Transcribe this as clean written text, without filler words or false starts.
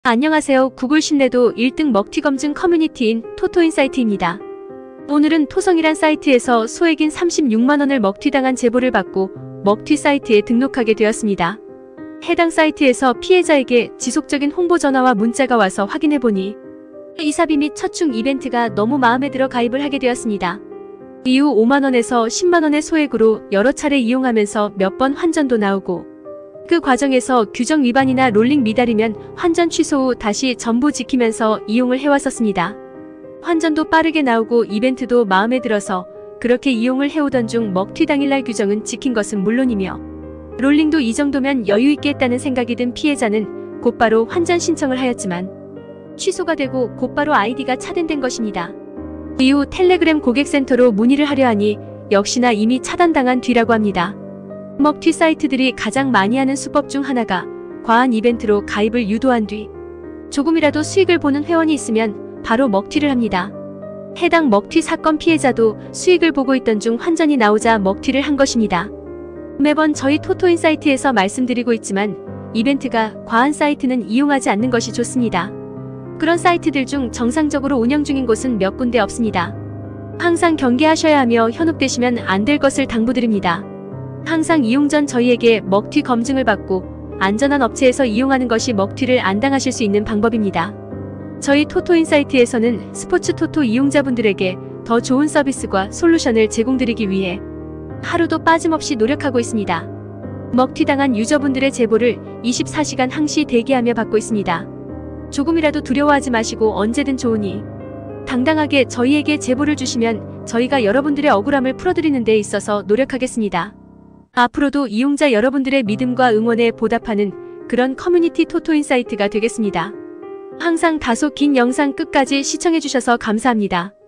안녕하세요. 구글 신뢰도 1등 먹튀 검증 커뮤니티인 토토인사이트입니다. 오늘은 토성이란 사이트에서 소액인 36만원을 먹튀당한 제보를 받고 먹튀 사이트에 등록하게 되었습니다. 해당 사이트에서 피해자에게 지속적인 홍보 전화와 문자가 와서 확인해보니 이사비 및 첫충 이벤트가 너무 마음에 들어 가입을 하게 되었습니다. 이후 5만원에서 10만원의 소액으로 여러 차례 이용하면서 몇 번 환전도 나오고 그 과정에서 규정 위반이나 롤링 미달이면 환전 취소 후 다시 전부 지키면서 이용을 해왔었습니다. 환전도 빠르게 나오고 이벤트도 마음에 들어서 그렇게 이용을 해오던 중 먹튀 당일날 규정은 지킨 것은 물론이며 롤링도 이 정도면 여유있게 했다는 생각이 든 피해자는 곧바로 환전 신청을 하였지만 취소가 되고 곧바로 아이디가 차단된 것입니다. 이후 텔레그램 고객센터로 문의를 하려 하니 역시나 이미 차단당한 뒤라고 합니다. 먹튀 사이트들이 가장 많이 하는 수법 중 하나가 과한 이벤트로 가입을 유도한 뒤 조금이라도 수익을 보는 회원이 있으면 바로 먹튀를 합니다. 해당 먹튀 사건 피해자도 수익을 보고 있던 중 환전이 나오자 먹튀를 한 것입니다. 매번 저희 토토인사이트에서 말씀드리고 있지만 이벤트가 과한 사이트는 이용하지 않는 것이 좋습니다. 그런 사이트들 중 정상적으로 운영 중인 곳은 몇 군데 없습니다. 항상 경계하셔야 하며 현혹되시면 안 될 것을 당부드립니다. 항상 이용 전 저희에게 먹튀 검증을 받고 안전한 업체에서 이용하는 것이 먹튀를 안 당하실 수 있는 방법입니다. 저희 토토인사이트에서는 스포츠 토토 이용자분들에게 더 좋은 서비스과 솔루션을 제공드리기 위해 하루도 빠짐없이 노력하고 있습니다. 먹튀당한 유저분들의 제보를 24시간 항시 대기하며 받고 있습니다. 조금이라도 두려워하지 마시고 언제든 좋으니 당당하게 저희에게 제보를 주시면 저희가 여러분들의 억울함을 풀어드리는 데 있어서 노력하겠습니다. 앞으로도 이용자 여러분들의 믿음과 응원에 보답하는 그런 커뮤니티 토토인사이트가 되겠습니다. 항상 다소 긴 영상 끝까지 시청해주셔서 감사합니다.